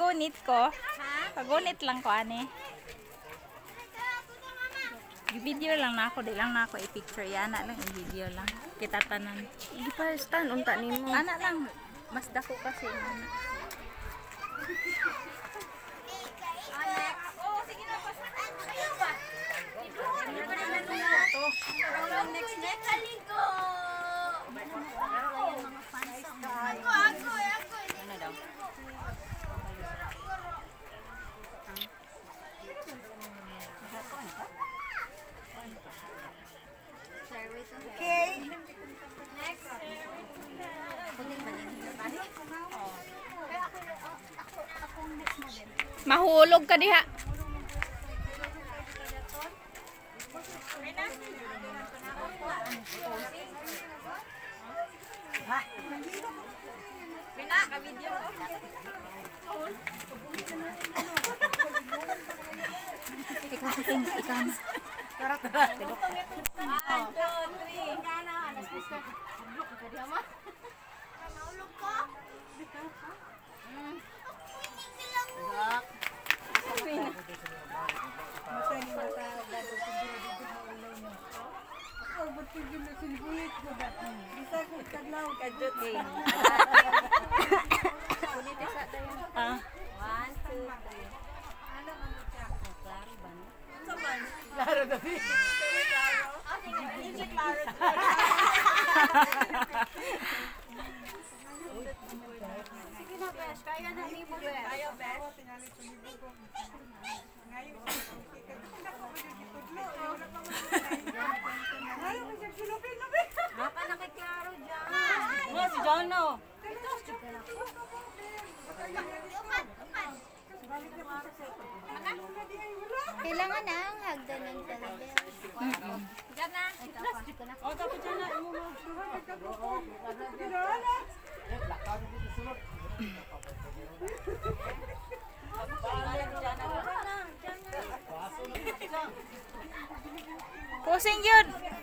pagunit ko. Pagunit lang ko ani. I-video lang na ako, di lang na ako i-picture yan, ana lang i-video lang. Kita tanan. Hindi pa stand unta nimo. Ana lang, mas dako kasi. Okay. Mahulog ka diha. Pina ka video ko. Ikaw. Tara. 1, 2, 3. Kana, naspistar. Blok ka diha ma. Mahulog ko. Kaya na ni mo bes. Ayo bes. Mapa na kay Claro diyan. Mo si Jono. Kailangan na ang hagdan ng talaga. Diyan na. O tapos diyan na imo mo. Pusing yun.